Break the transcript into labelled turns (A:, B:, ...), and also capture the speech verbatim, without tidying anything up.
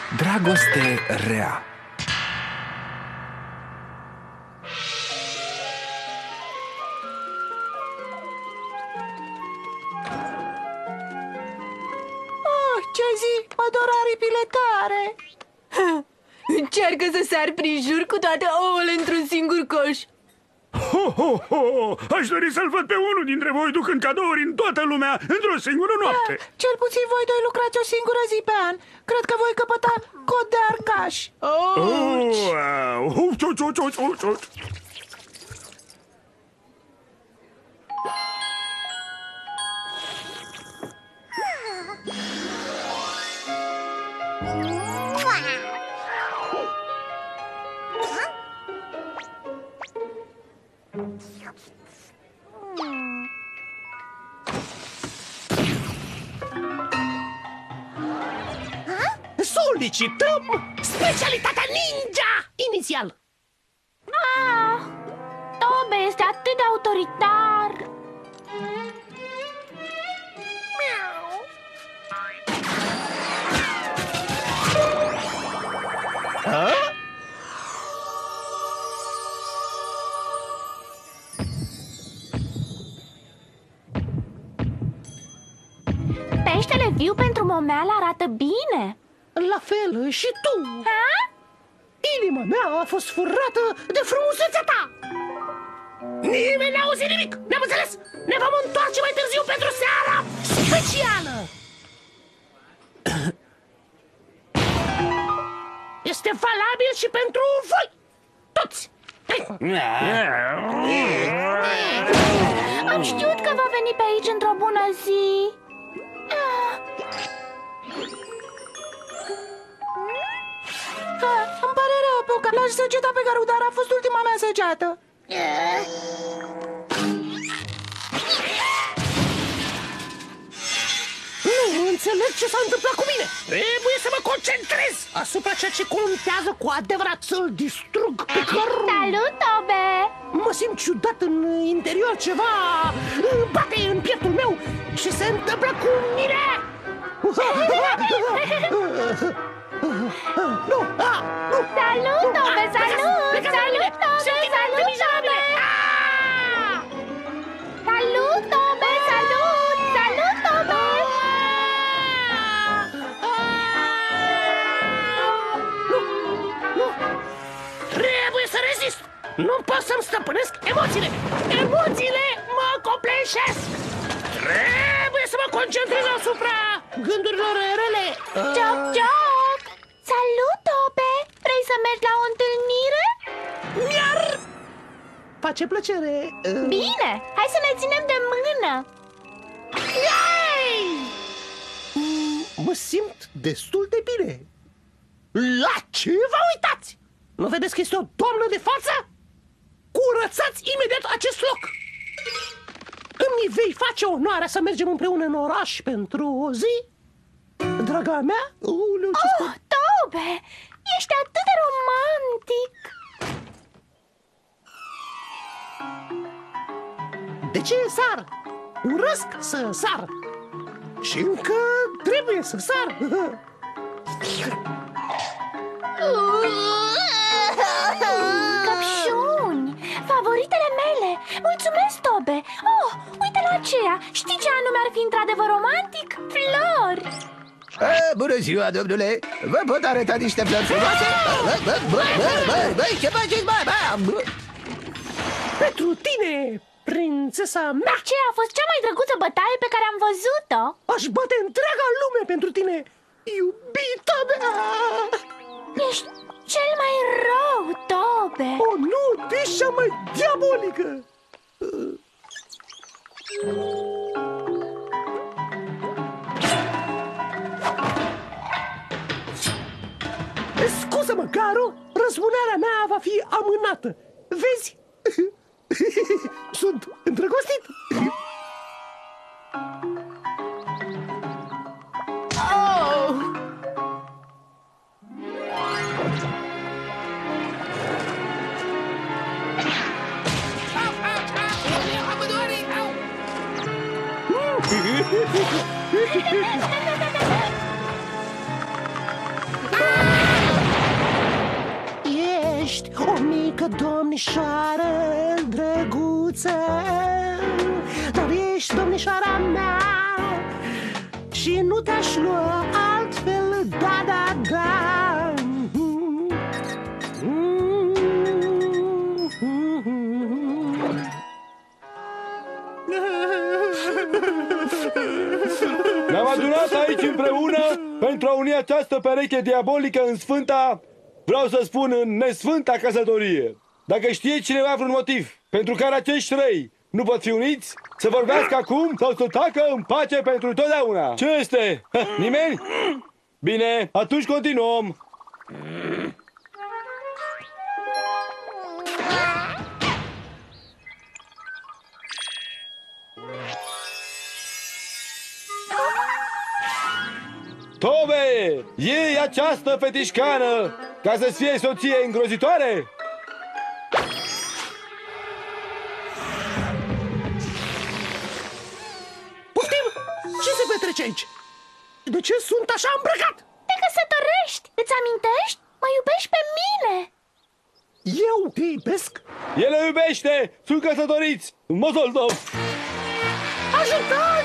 A: Dragoste rea.
B: Oh, ce-ai zi? Ador aripile tare.
C: Încearcă să sari prin jur cu toate ouăle într-un singur coș.
D: Ho, ho, ho! Aș dori să-l văd pe unul dintre voi ducând cadouri în toată lumea într-o singură noapte.
B: Da, cel puțin voi doi lucrați o singură zi pe an. Cred că voi căpăta cod de arcaș.
D: Oh, wow. Uci, uci, uci, uci, uci, uci.
E: Solicităm specialitatea ninja inițial.
F: Ah, Tobe este atât de autoritar.
E: Ha?
F: Peștele viu pentru momeală arată bine.
E: La fel și tu.
F: Ha?
E: Inima mea a fost furată de frumusețea ta. Nimeni n-a auzit nimic, ne-am înțeles. Ne vom întoarce mai târziu pentru seara specială. Este valabil și pentru voi toți.
F: Am știut că va veni pe aici într-o bună zi.
B: Ha, îmi pare rău, Poca. L-aș săgeta pe Garu, dar a fost ultima mea săgeată.
E: Nu înțeleg ce s-a întâmplat cu mine. Trebuie să mă concentrez asupra ceea ce contează cu adevărat, să-l distrug pe Garu.
F: Salut, Tobe!
E: Mă simt ciudat în interior, ceva bate în pieptul meu. Ce se întâmplă cu mine? Nu! Ah, nu!
F: Salut, Tobe! Salut! Salut, Tobe! Salut, Tobe! Salut, Tobe! Salut! Salut, Tobe!
E: Nu! Trebuie să rezist! Nu pot să-mi stăpânesc emoțiile! Emoțiile mă copleșesc! Trebuie să mă concentrez asupra gândurilor rele!
F: Joc, joc! Salut, Tobe! Vrei să mergi la o întâlnire?
E: Mi-ar face plăcere!
F: Bine! Hai să ne ținem de mână!
E: Yay! Mă simt destul de bine! La ce vă uitați? Nu vedeți că este o doamnă de față? Curățați imediat acest loc! Îmi vei face onoarea să mergem împreună în oraș pentru o zi? Draga mea? Uleu, ce
F: Oh, Tobe! Ești atât de romantic!
E: De ce sar? Urăsc să sar! Și încă trebuie să sar!
F: Căpșuni! Favoritele mele! Mulțumesc, Tobe! Oh, uite la aceea! Știi ce anume ar fi într-adevăr romantic? Flori!
G: A, bună ziua, domnule! Vă pot arăta niște flori frumoase? Băi, ce faceți, bă?
E: Pentru tine, prințesa mea!
F: Aceea a fost cea mai drăguță bătaie pe care am văzut-o!
E: Aș bate întreaga lume pentru tine, iubita mea!
F: Ești cel mai rău, Tobe!
E: Oh, nu, ești cea mai diabolică! Scuză-mă, Garu, răzbunarea mea va fi amânată. Vezi? Sunt îndrăgostit.
C: Oh!
E: Ah! domnișoară drăguță, dar ești domnișoara mea și nu te-aș lua altfel, da, da, da.
H: Ne-am adunat aici împreună pentru a uni această pereche diabolică în sfânta, vreau să spun în nesfânta căsătorie. Dacă știe cineva vreun motiv pentru care acești trei nu pot fi uniți, să vorbească acum sau să tacă în pace pentru totdeauna. Ce este? Ha, nimeni? Bine, atunci continuăm. Tobe, iei această fetișcană ca să-ți fie soție îngrozitoare?
E: Poftim? Ce se petrece aici? De ce sunt așa îmbrăcat?
F: Te căsătorești, îți amintești? Mă iubești pe mine.
E: Eu te iubesc?
H: El o iubește! Sunt căsătoriți! Mozoldov!
E: Ajutor!